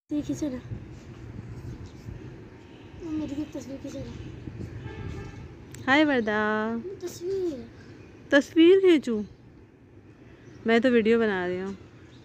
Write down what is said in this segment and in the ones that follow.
खींचो ना, मेरी भी तस्वीर खींचो ना। हाय वर्दा, तस्वीर खींचूं? मैं तो वीडियो बना रही हूँ।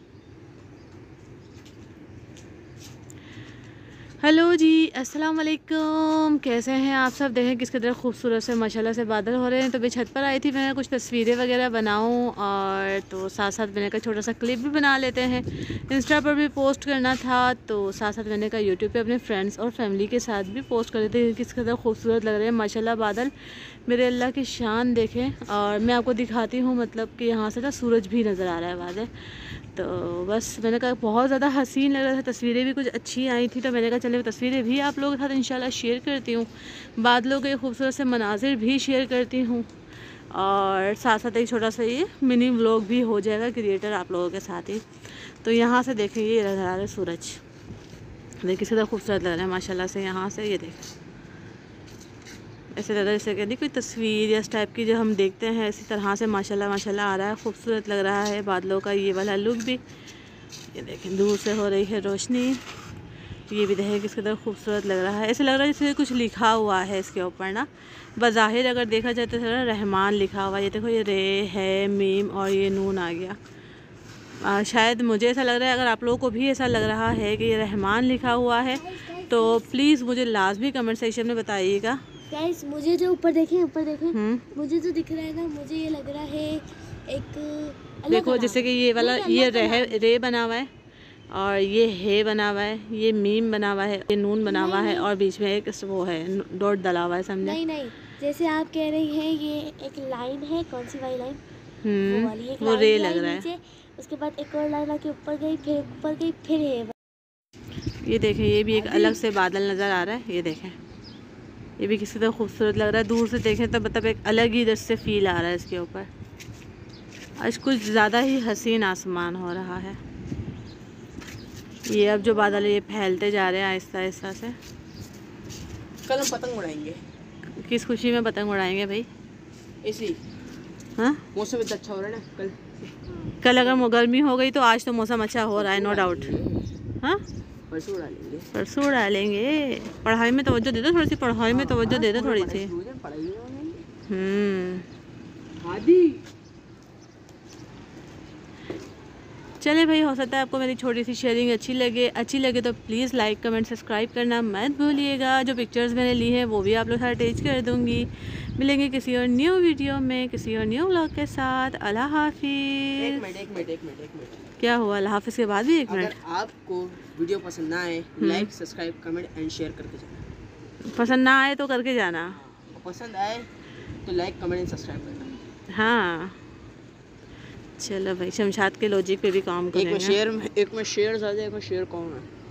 हेलो जी, अस्सलाम वालेकुम। कैसे हैं आप सब? देखें किस कदर खूबसूरत से माशाल्लाह से बादल हो रहे हैं। तो मैं छत पर आई थी, मैं कुछ तस्वीरें वगैरह बनाऊं और तो साथ साथ मैंने कहा छोटा सा क्लिप भी बना लेते हैं, इंस्टा पर भी पोस्ट करना था। तो साथ साथ मैंने कहा यूट्यूब पे अपने फ्रेंड्स और फैमिली के साथ भी पोस्ट कर देते हैं। किस कदर खूबसूरत लग रहे हैं माशाल्लाह बादल, मेरे अल्लाह की शान देखें। और मैं आपको दिखाती हूँ, मतलब कि यहाँ से ना सूरज भी नज़र आ रहा है बादल। तो बस मैंने कहा बहुत ज़्यादा हसीन लग रहा था, तस्वीरें भी कुछ अच्छी आई थी। तो मैंने कहा चले तस्वीरें भी आप लोगों के साथ इंशाल्लाह शेयर करती हूँ, बादलों के खूबसूरत से मनाजिर भी शेयर करती हूँ और साथ साथ एक छोटा सा ये मिनी व्लॉग भी हो जाएगा क्रिएटर आप लोगों के साथ ही। तो यहाँ से देखें ये नज़र आ रहा है सूरज, देखिए किसी तरह खूबसूरत लग रहा है माशाल्लाह से। यहाँ से ये देखें ऐसे लग रहा है जैसे कहती कोई तस्वीर या इस टाइप की जो हम देखते हैं, इसी तरह से माशाल्लाह माशाल्लाह आ रहा है, खूबसूरत लग रहा है बादलों का ये वाला लुक भी। ये देखें दूर से हो रही है रोशनी, ये भी देखें किस कदर खूबसूरत लग रहा है। ऐसे लग रहा है जैसे कुछ लिखा हुआ है इसके ऊपर ना, बज़ाहिर अगर देखा जाए तो रहमान लिखा हुआ है। ये देखो ये रे है मीम और ये नून आ गया। शायद मुझे ऐसा लग रहा है, अगर आप लोगों को भी ऐसा लग रहा है कि ये रहमान लिखा हुआ है तो प्लीज़ मुझे लाजमी कमेंट सेक्शन में बताइएगा। गाइस मुझे जो ऊपर देखें मुझे जो दिख रहा है ना, मुझे ये लग रहा है एक देखो जैसे कि ये वाला ये रे बना हुआ है और ये है बना हुआ है, ये मीम बना हुआ है, ये नून बना हुआ है और बीच में एक वो है डॉट डला हुआ है, समझे? नहीं जैसे आप कह रही हैं ये एक लाइन है, कौन सी वाली लाइन? वो वाली एक वो रे लग रहा है। उसके बाद एक और लाइन आके ऊपर गई, फिर ऊपर गई, फिर है। ये देखें ये भी एक अलग से बादल नज़र आ रहा है। ये देखें ये भी किसी तरह खूबसूरत लग रहा है, दूर से देखें तो मतलब एक अलग ही इधर से फील आ रहा है इसके ऊपर। आज कुछ ज़्यादा ही हसीन आसमान हो रहा है। ये अब जो बादल है ये फैलते जा रहे हैं आहिस्ता आहिस्ता से। कल हम पतंग उड़ाएंगे। किस खुशी में पतंग उड़ाएंगे भाई? ऐसी हाँ मौसम इतना अच्छा हो रहा है ना। कल अगर गर्मी हो गई तो आज तो मौसम अच्छा हो रहा है, नो डाउट। हाँ परसों उड़ा लेंगे। परसों उड़ा लेंगे। पढ़ाई में तवज्जो दे दो थोड़ी सी, पढ़ाई में तवज्जो दे दो थोड़ी सी। चले भाई, हो सकता है आपको मेरी छोटी सी शेयरिंग अच्छी लगे तो प्लीज़ लाइक कमेंट सब्सक्राइब करना मत भूलिएगा। जो पिक्चर्स मैंने ली हैं वो भी आप लोग साथ अटैच कर दूँगी। मिलेंगे किसी और न्यू वीडियो में, किसी और न्यू व्लॉग के साथ। अल्लाह हाफिज़। एक मिनट क्या हुआ? अल्लाह हाफिज़ के बाद भी एक मिनट? अगर आपको वीडियो पसंद ना आए, like subscribe comment and share करके जाना। पसंद ना आए तो करके जाना, पसंद आए तो लाइक कमेंट एंड सब्सक्राइब करना। हाँ चलो भाई, शमशाद के लॉजिक पे भी काम करेंगे। एक में शेर ज़्यादा, एक में शेर कौन है?